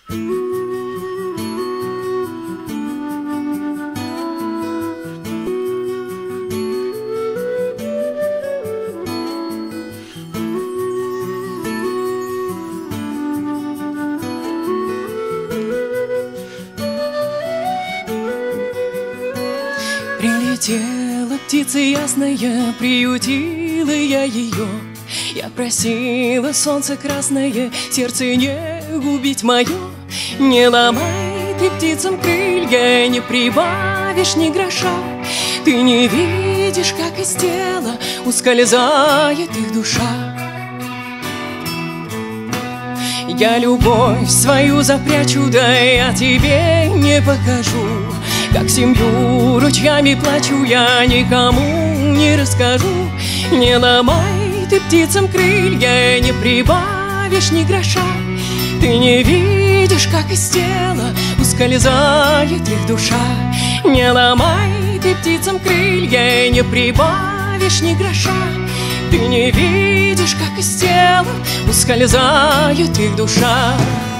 Прилетела птица ясная, приютила я ее. Я просила солнце красное, сердце не губить мое. Не ломай ты птицам крылья, не прибавишь ни гроша. Ты не видишь, как из тела ускользает их душа. Я любовь свою запрячу, да я тебе не покажу. Как семью ручьями плачу, я никому не расскажу. Не ломай ты птицам крылья, не прибавишь ни гроша. Ты не видишь, как из тела ускользает их душа. Не ломай ты птицам крылья, не прибавишь ни гроша. Ты не видишь, как из тела ускользает их душа.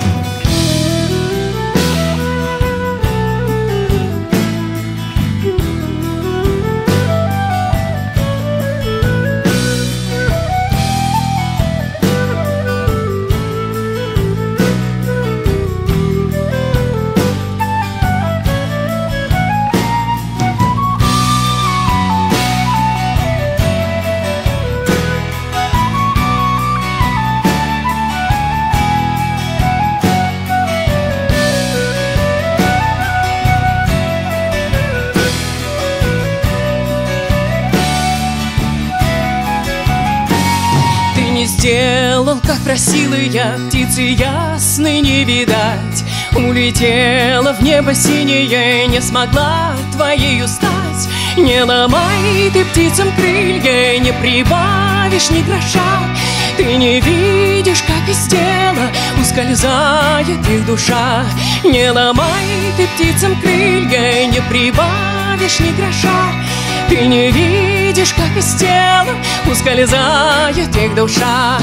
Сделал, как просила я, птицы ясной не видать. Улетела в небо синее, не смогла твоею стать. Не ломай ты птицам крылья, не прибавишь ни гроша. Ты не видишь, как из тела ускользает их душа. Не ломай ты птицам крылья, не прибавишь ни гроша. Ты не видишь, как из тела ускользает их душа.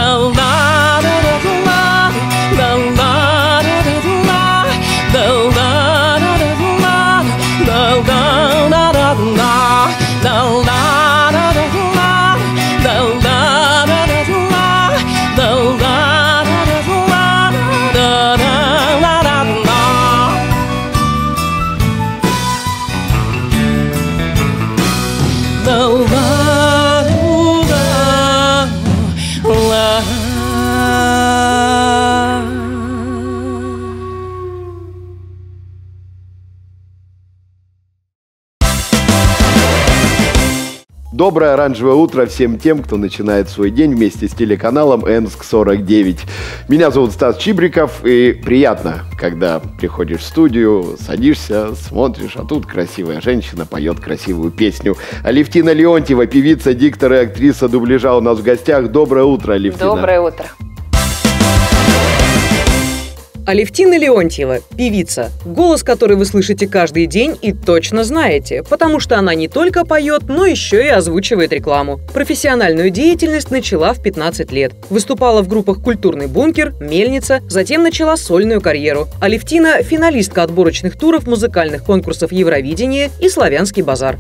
Доброе оранжевое утро всем тем, кто начинает свой день вместе с телеканалом Энск-49. Меня зовут Стас Чибриков, и приятно, когда приходишь в студию, садишься, смотришь, а тут красивая женщина поет красивую песню. Алевтина Леонтьева, певица, диктор и актриса дубляжа у нас в гостях. Доброе утро, Алевтина. Доброе утро. Алевтина Леонтьева, певица, голос которой вы слышите каждый день и точно знаете, потому что она не только поет, но еще и озвучивает рекламу. Профессиональную деятельность начала в 15 лет. Выступала в группах «Культурный бункер», «Мельница», затем начала сольную карьеру. Алевтина – финалистка отборочных туров музыкальных конкурсов Евровидения и «Славянский базар».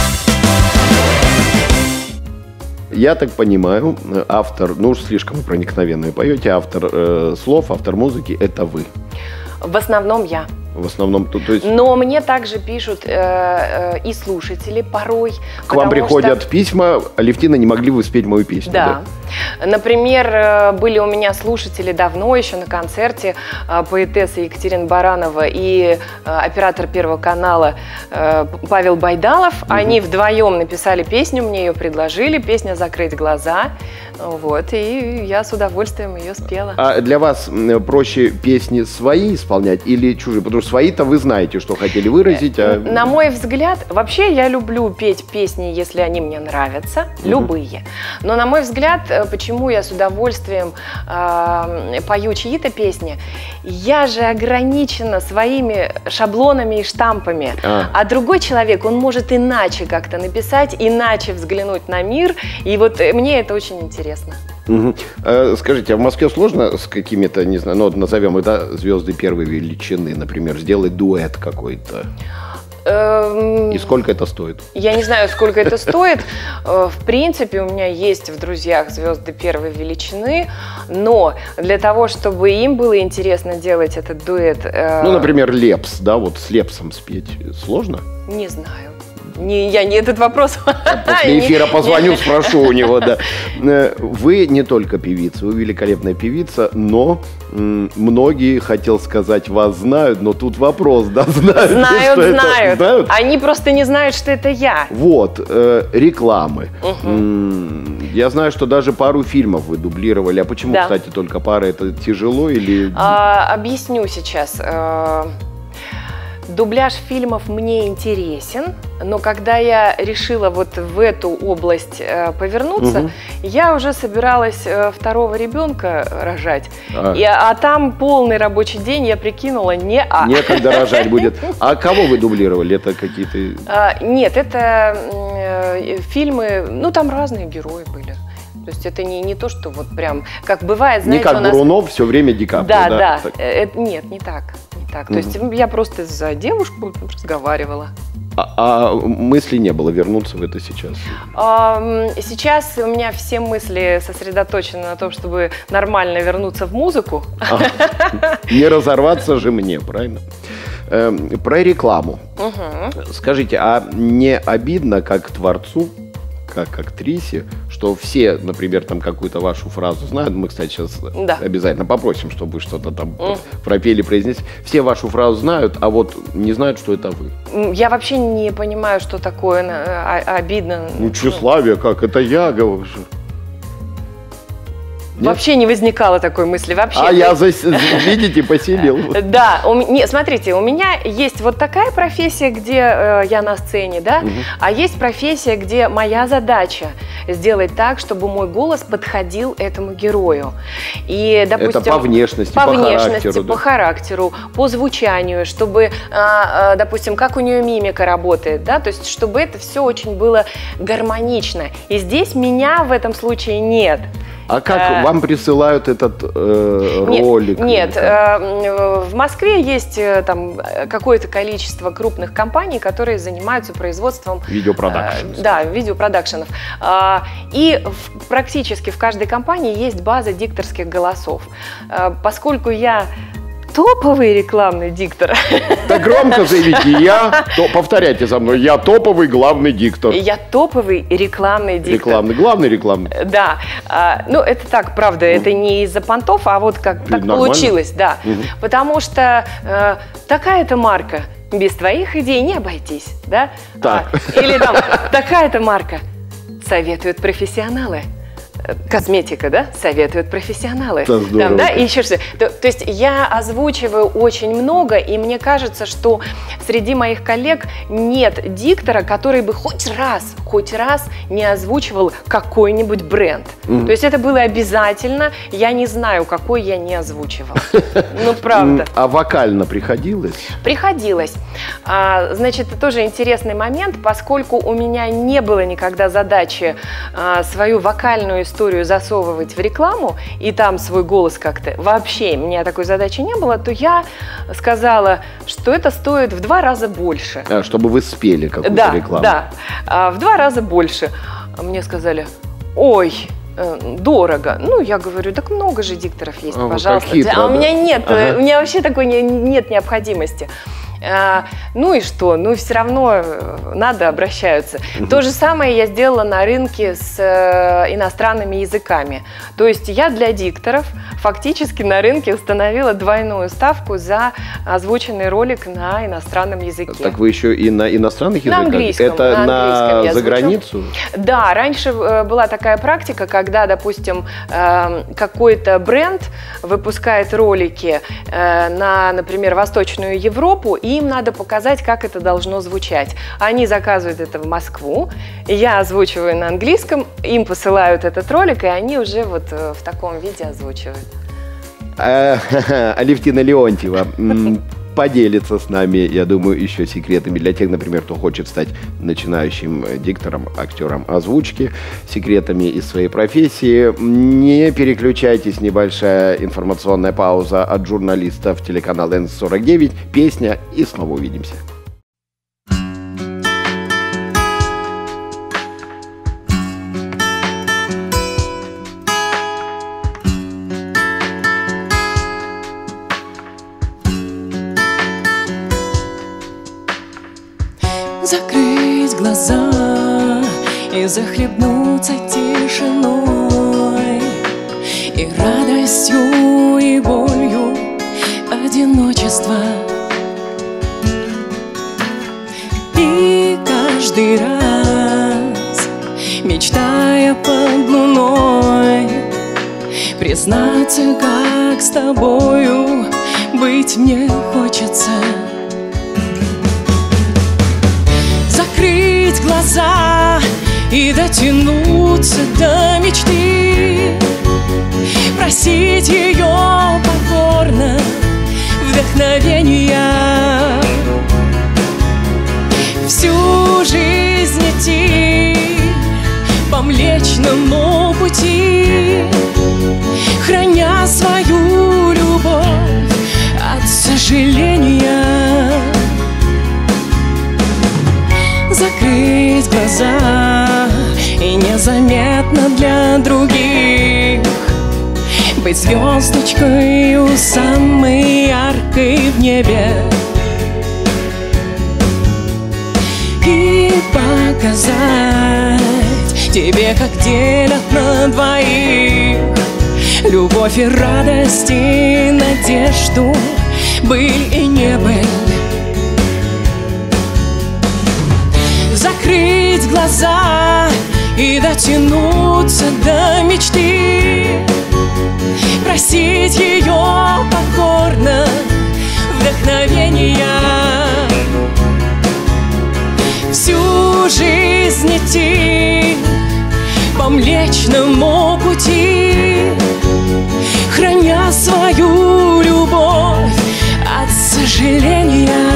Я так понимаю, автор, ну уж слишком проникновенно поете, автор слов, автор музыки – это вы. В основном я. В основном, то есть... Но мне также пишут и слушатели порой. К вам приходят письма: Алевтина, не могли вы спеть мою песню? Да. Например, были у меня слушатели давно, еще на концерте, поэтесса Екатерина Баранова и оператор Первого канала Павел Байдалов. Они вдвоем написали песню, мне ее предложили, песня «Закрыть глаза». Вот, и я с удовольствием ее спела. А для вас проще песни свои исполнять или чужие? Потому что свои-то вы знаете, что хотели выразить. На мой взгляд, вообще я люблю петь песни, если они мне нравятся, любые. Но на мой взгляд, почему я с удовольствием пою чьи-то песни, я же ограничена своими шаблонами и штампами. А другой человек, он может иначе как-то написать, иначе взглянуть на мир. И вот мне это очень интересно. Скажите, а в Москве сложно с какими-то, не знаю, ну вот назовем их, да, звезды первой величины, например, сделать дуэт какой-то? И сколько это стоит? Я не знаю, сколько это стоит. В принципе, у меня есть в друзьях звезды первой величины, но для того, чтобы им было интересно делать этот дуэт... Ну, например, Лепс, да, вот с Лепсом спеть сложно? Не знаю. Я не этот вопрос. После эфира позвоню, спрошу у него, да. Вы не только певица, вы великолепная певица, но многие, хотел сказать, вас знают, но тут вопрос, да, Знают. Они просто не знают, что это я. Вот, рекламы. Я знаю, что даже пару фильмов вы дублировали. А почему, кстати, только пара? Это тяжело или... Объясню сейчас. Дубляж фильмов мне интересен, но когда я решила вот в эту область повернуться, я уже собиралась второго ребенка рожать. А там полный рабочий день, я прикинула, некогда рожать будет. А кого вы дублировали? Это какие-то... Нет, это фильмы, ну там разные герои были. То есть это не то, что вот прям, как бывает, знаете, не как Бурунов, все время Ди Каприо. Да. Нет, не так. То есть я просто за девушку разговаривала. А мысли не было вернуться в это сейчас? Сейчас у меня все мысли сосредоточены на том, чтобы нормально вернуться в музыку. Не разорваться же мне, правильно? Про рекламу. Скажите, а не обидно как творцу, как актрисе, что все, например, там какую-то вашу фразу знают, мы, кстати, сейчас обязательно попросим, чтобы вы что-то там пропели, произнесли, все вашу фразу знают, а вот не знают, что это вы. Я вообще не понимаю, что такое обидно. Ну, тщеславие, как? Это я говорю. Нет? Вообще не возникало такой мысли. Вообще. Видите, поселил. Да, смотрите, у меня есть вот такая профессия, где я на сцене, да, а есть профессия, где моя задача сделать так, чтобы мой голос подходил этому герою. И, допустим, это по внешности, по характеру, по звучанию, чтобы, допустим, как у нее мимика работает, да, то есть, чтобы это все очень было гармонично. И здесь меня в этом случае нет. А как вам присылают этот ролик? Нет, в Москве есть там какое-то количество крупных компаний, которые занимаются производством видеопродакшенов. Видеопродакшенов. И практически в каждой компании есть база дикторских голосов. Поскольку я топовый рекламный диктор. Так громко заявите, повторяйте за мной, я топовый главный диктор. Я топовый рекламный диктор. Главный рекламный. Да, ну это так, правда, это не из-за понтов, а вот как так получилось, да. Потому что такая-то марка, без твоих идей не обойтись, да? Или там, такая-то марка, советуют профессионалы. Косметика, да, советуют профессионалы. Там, да, и еще что. То есть я озвучиваю очень много, и мне кажется, что среди моих коллег нет диктора, который бы хоть раз не озвучивал какой-нибудь бренд. То есть это было обязательно. Я не знаю, какой я не озвучивала. Ну, правда. А вокально приходилось? Приходилось. Значит, это тоже интересный момент, поскольку у меня не было никогда задачи свою вокальную историю засовывать в рекламу и там свой голос как-то, вообще у меня такой задачи не было, то я сказала, что это стоит в 2 раза больше. Чтобы вы спели какую-то рекламу. Да, в 2 раза больше. Мне сказали, ой, дорого. Ну, я говорю, так много же дикторов есть, пожалуйста. У меня нет, у меня вообще такой нет необходимости. Ну и что? Ну все равно надо, обращаются. То же самое я сделала на рынке с иностранными языками. То есть я для дикторов фактически на рынке установила двойную ставку за озвученный ролик на иностранном языке. Так вы еще и на иностранных языках? На английском. Это за границу? Да, раньше была такая практика, когда, допустим, какой-то бренд выпускает ролики на, например, Восточную Европу, и им надо показать, как это должно звучать. Они заказывают это в Москву, я озвучиваю на английском, им посылают этот ролик, и они уже вот в таком виде озвучивают. Алевтина Леонтьева, поделится с нами, я думаю, еще секретами для тех, например, кто хочет стать начинающим диктором, актером озвучки, секретами из своей профессии. Не переключайтесь, небольшая информационная пауза от журналистов телеканала N49, песня и снова увидимся. Закрыть глаза и захлебнуться тишиной, и радостью, и болью одиночества. И каждый раз, мечтая под луной, признаться, как с тобою быть мне хочется. Закрыть глаза и дотянуться до мечты, просить ее покорно вдохновения, всю жизнь идти по Млечному пути, храня свою любовь от сожаления. Закрыть глаза и незаметно для других быть звездочкой самой яркой в небе и показать тебе, как делят на двоих любовь и радость и надежду, быль и не быль. Закрыть глаза и дотянуться до мечты, просить ее покорно вдохновения, всю жизнь идти по Млечному пути, храня свою любовь от сожаления.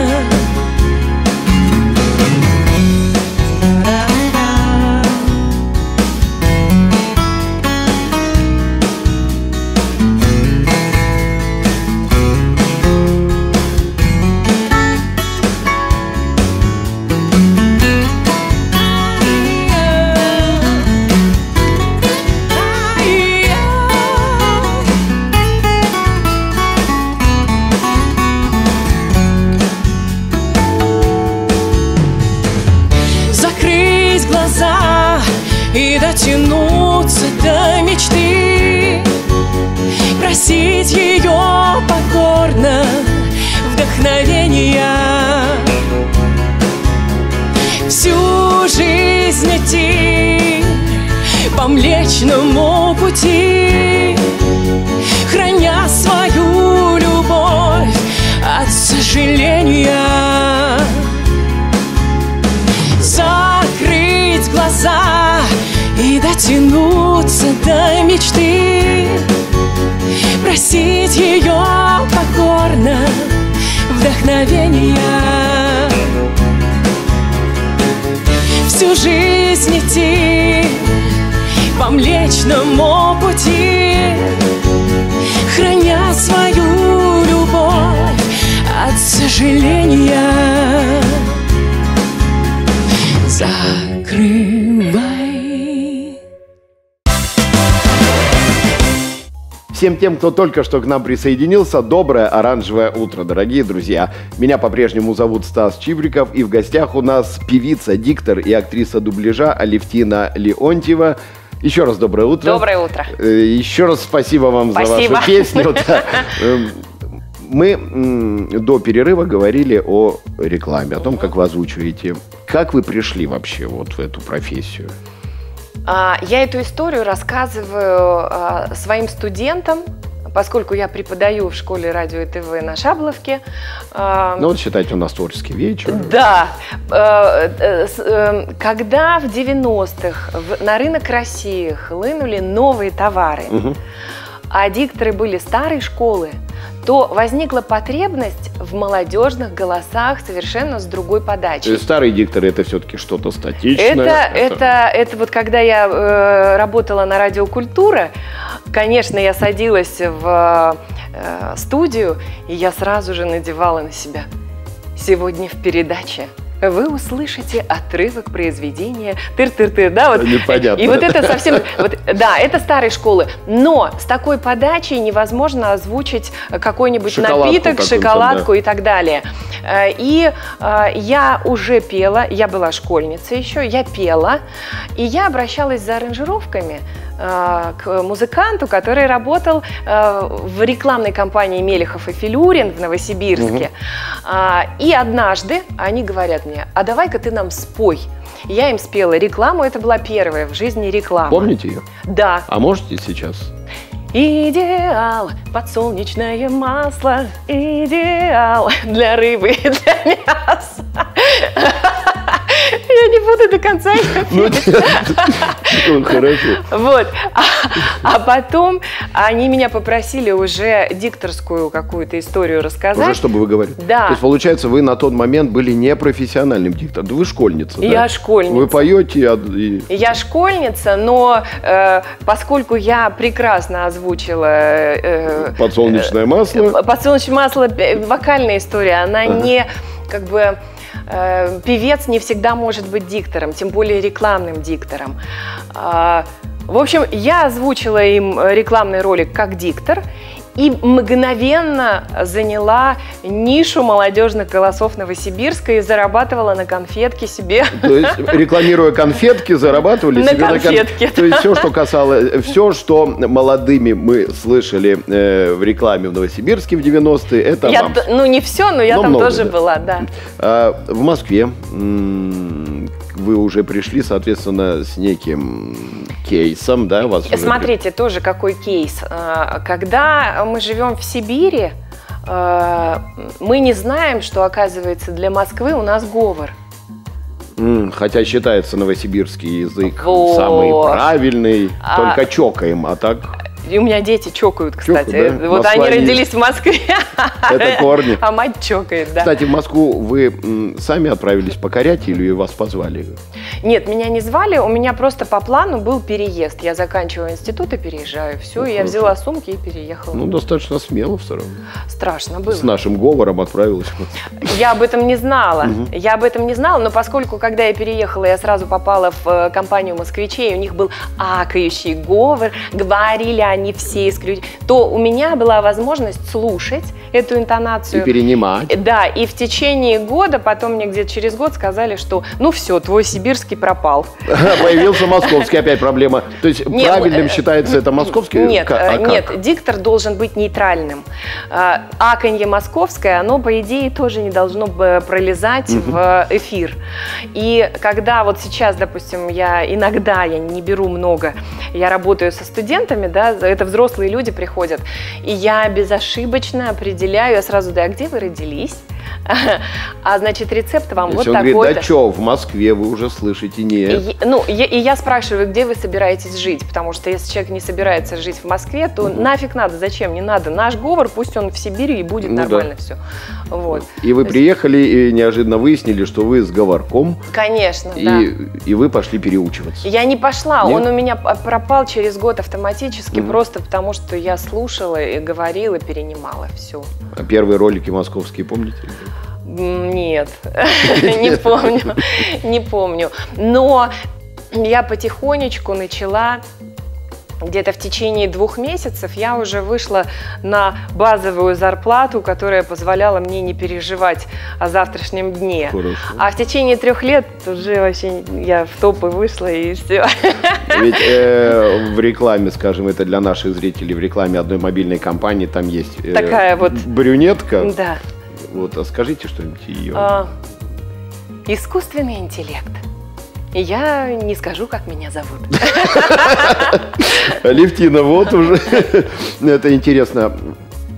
И дотянуться до мечты, просить ее покорно вдохновения, всю жизнь идти по Млечному пути, храня свою любовь от сожаления. Закрыть глаза и дотянуться до мечты, просить ее покорно вдохновения, всю жизнь идти по Млечному пути, храня свою любовь от сожаления. Закрывай. Всем тем, кто только что к нам присоединился, доброе оранжевое утро, дорогие друзья. Меня по-прежнему зовут Стас Чибриков, и в гостях у нас певица, диктор и актриса дубляжа Алевтина Леонтьева. Еще раз доброе утро. Доброе утро. Еще раз спасибо вам за вашу песню. Мы до перерыва говорили о рекламе, о том, как вы озвучиваете. Как вы пришли вообще вот в эту профессию? Я эту историю рассказываю своим студентам, поскольку я преподаю в школе радио и ТВ на Шабловке. Ну вот считайте, у нас творческий вечер. Да. Когда в 90-х на рынок России хлынули новые товары, а дикторы были старой школы, то возникла потребность в молодежных голосах совершенно с другой подачей. Старые дикторы — это все-таки что-то статичное? Это вот когда я работала на Радио Культура, конечно, я садилась в студию, и я сразу же надевала на себя: сегодня в передаче вы услышите отрывок произведения тыр-тыр-тыр, да, вот. Непонятно. И вот это совсем, вот, да, это старой школы, но с такой подачей невозможно озвучить какой-нибудь напиток, шоколадку, да, и так далее. И я уже пела, я была школьницей еще, я пела, и я обращалась за аранжировками к музыканту, который работал в рекламной кампании Мелехов и Филюрин в Новосибирске. И однажды они говорят мне: а давай-ка ты нам спой. Я им спела рекламу, это была первая в жизни реклама. Помните ее? Да. А можете сейчас? Идеал, подсолнечное масло, идеал для рыбы и для мяса. Я не буду до конца ее петь. Хорошо. Вот. А потом они меня попросили уже дикторскую какую-то историю рассказать. Уже чтобы вы говорили? Да. То есть, получается, вы на тот момент были не профессиональным диктором. Да вы школьница, да? Я школьница. Вы поете Я школьница, но поскольку я прекрасно озвучила подсолнечное масло. Подсолнечное масло, вокальная история, она не как бы... Певец не всегда может быть диктором, тем более рекламным диктором. В общем, я озвучила им рекламный ролик как диктор и мгновенно заняла нишу молодежных голосов Новосибирска и зарабатывала на конфетки себе. То есть, рекламируя конфетки, зарабатывали на себе конфетки. То есть, все, что касалось, все, что молодыми мы слышали в рекламе в Новосибирске в 90-е, это вам. Ну, не все, но я там много, тоже да, была, да. В Москве вы уже пришли, соответственно, с неким кейсом, да? Смотрите, тоже какой кейс. Когда мы живем в Сибири, мы не знаем, что, оказывается, для Москвы у нас говор. Хотя считается новосибирский язык самый правильный, только чокаем, а так... И у меня дети чокают, кстати. Чокают, да? Вот они родились в Москве. Это корни. А мать чокает, да. Кстати, в Москву вы сами отправились покорять или вас позвали? Нет, меня не звали. У меня просто по плану был переезд. Я заканчиваю институт и переезжаю. Все, и я взяла сумки и переехала. Ну, достаточно смело все равно. Страшно было. С нашим говором отправилась. Я об этом не знала. Я об этом не знала, но поскольку, когда я переехала, я сразу попала в компанию москвичей, у них был акающий говор, говорили они все исключительно, то у меня была возможность слушать эту интонацию. И перенимать. Да, и в течение года, потом мне где-то через год сказали, что ну все, твой сибирский пропал. Появился московский, опять проблема. То есть правильным считается это московский? Нет, нет, диктор должен быть нейтральным. Аканье московское, оно, по идее, тоже не должно пролезать в эфир. И когда вот сейчас, допустим, я не беру много, я работаю со студентами, да, это взрослые люди приходят, и я безошибочно определяю, я сразу, да, где вы родились? А значит, рецепт вам вот такой-то. Он говорит, да что, в Москве вы уже слышите, нет. И я спрашиваю, где вы собираетесь жить, потому что если человек не собирается жить в Москве, то нафиг надо, зачем, не надо. Наш говор, пусть он в Сибири, и будет нормально все. Вот. И вы приехали и неожиданно выяснили, что вы с говорком. Конечно, да. И вы пошли переучиваться. Я не пошла, Нет? он у меня пропал через год автоматически, просто потому что я слушала и говорила, перенимала все. А первые ролики московские помните? Нет, не помню. Но я потихонечку начала, где-то в течение 2 месяцев я уже вышла на базовую зарплату, которая позволяла мне не переживать о завтрашнем дне. Хорошо. А в течение 3 лет уже вообще я в топы вышла и все. Ведь в рекламе, скажем, это для наших зрителей, в рекламе одной мобильной компании там есть такая вот брюнетка. Да. Вот, а скажите что-нибудь ее. Искусственный интеллект. Я не скажу, как меня зовут. Алевтина, вот уже. Это интересно.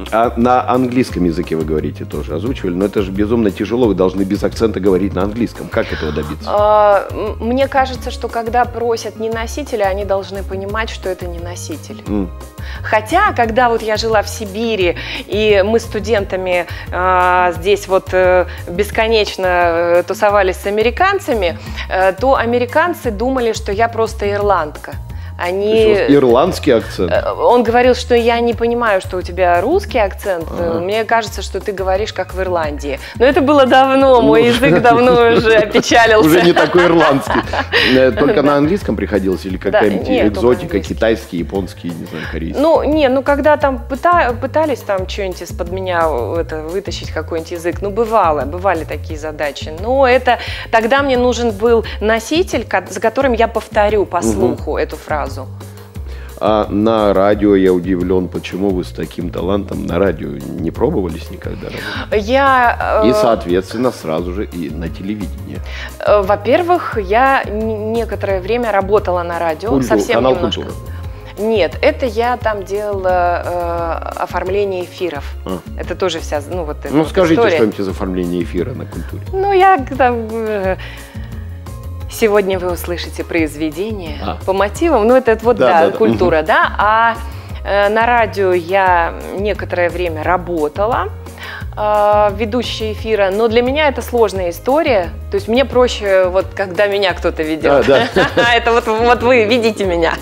А на английском языке вы говорите тоже, озвучивали, но это же безумно тяжело, вы должны без акцента говорить на английском. Как этого добиться? Мне кажется, что когда просят не носителя, они должны понимать, что это не носитель. Хотя, когда вот я жила в Сибири, и мы студентами здесь вот бесконечно тусовались с американцами, то американцы думали, что я просто ирландка. Ирландский акцент? Он говорил, что я не понимаю, что у тебя русский акцент. Мне кажется, что ты говоришь, как в Ирландии. Но это было давно, мой язык давно уже опечалился. Уже не такой ирландский. Только на английском приходилось или какая-нибудь экзотика, китайский, японский, не знаю, корейский? Ну когда там пытались там что-нибудь из-под меня вытащить, какой-нибудь язык, бывали такие задачи. Но тогда мне нужен был носитель, за которым я повторю по слуху эту фразу. А на радио я удивлен, почему вы с таким талантом на радио не пробовались никогда работать? И, соответственно, сразу же и на телевидении. Во-первых, я некоторое время работала на радио. Совсем канал немножко. «Культура». Нет, это я там делала оформление эфиров. Это тоже вся, скажите история. что-нибудь из оформления эфира на «Культуре». Я там... Сегодня вы услышите произведение по мотивам, это «Культура», да. А на радио я некоторое время работала, ведущей эфира, но для меня это сложная история. То есть мне проще, когда меня кто-то ведет. Это вот вы видите меня.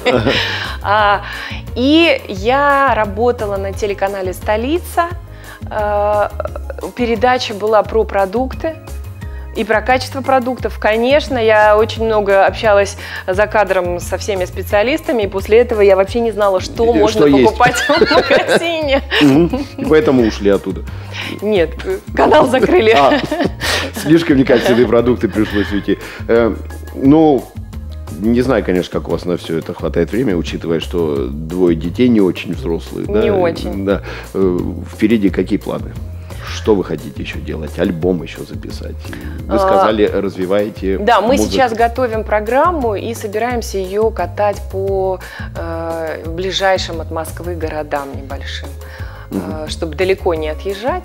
И я работала на телеканале «Столица». Передача была про продукты. И про качество продуктов. Конечно, я очень много общалась за кадром со всеми специалистами, и после этого я вообще не знала, что можно покупать в магазине. И поэтому ушли оттуда. Нет, канал закрыли. Слишком некачественные продукты пришлось уйти. Не знаю, конечно, как у вас на все это хватает времени, учитывая, что 2 детей не очень взрослые. Не очень. Да. Впереди какие планы? Что вы хотите еще делать? Альбом еще записать? Вы сказали, развиваете Да, мы музыку. сейчас готовим программу и собираемся ее катать по ближайшим от Москвы городам небольшим, чтобы далеко не отъезжать.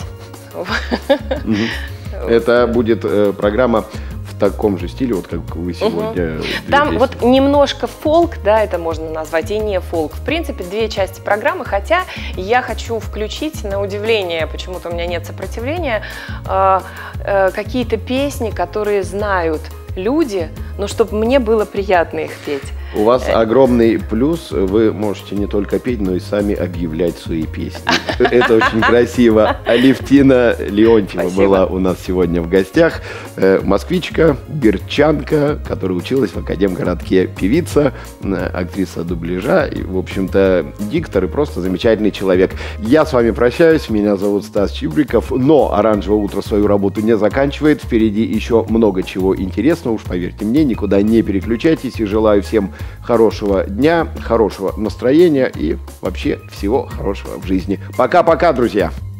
Это будет программа в таком же стиле, как вы сегодня. Там немножко фолк, да, это можно назвать, и не фолк. В принципе, 2 части программы, хотя я хочу включить, на удивление, почему-то у меня нет сопротивления, какие-то песни, которые знают люди, но чтобы мне было приятно их петь. У вас огромный плюс, вы можете не только петь, но и сами объявлять свои песни. Это очень красиво. Алевтина Леонтьева была у нас сегодня в гостях. Москвичка, бердчанка, которая училась в Академгородке, певица, актриса дубляжа, и, в общем-то, диктор и просто замечательный человек. Я с вами прощаюсь, меня зовут Стас Чибриков, но «Оранжевое утро» свою работу не заканчивает. Впереди еще много чего интересного, уж поверьте мне, никуда не переключайтесь, и желаю всем хорошего дня, хорошего настроения и вообще всего хорошего в жизни. Пока-пока, друзья!